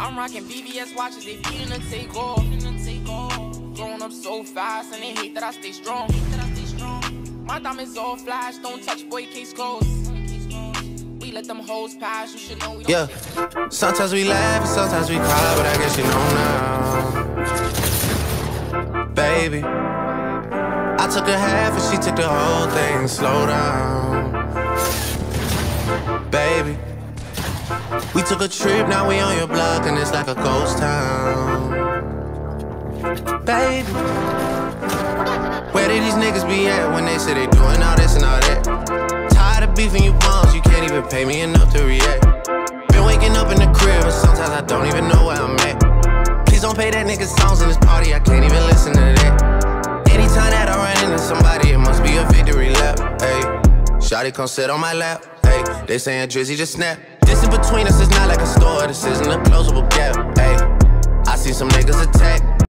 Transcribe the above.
I'm rocking BBS watches, they feeding to take off. Growing up so fast, and they hate that I stay strong. My diamonds all flash, don't touch, boy, case closed. We let them hoes pass, you should know we don't. Yeah, sometimes we laugh and sometimes we cry, but I guess you know now. Baby, I took a half and she took the whole thing. Slow down, baby. We took a trip, now we on your block and it's like a ghost town. Baby, where did these niggas be at when they say they doing all this and all that? Tired of beefing you bums, you can't even pay me enough to react. Been waking up in the crib and sometimes I don't even know where I'm at. Please don't play that nigga songs in this party, I can't even listen to that. Anytime that I run into somebody, it must be a victory lap. Ayy, shawty come sit on my lap. Ayy, they saying Drizzy just snap. This in between us is not like a store, this isn't a closable gap. Ayy, I see some niggas attack.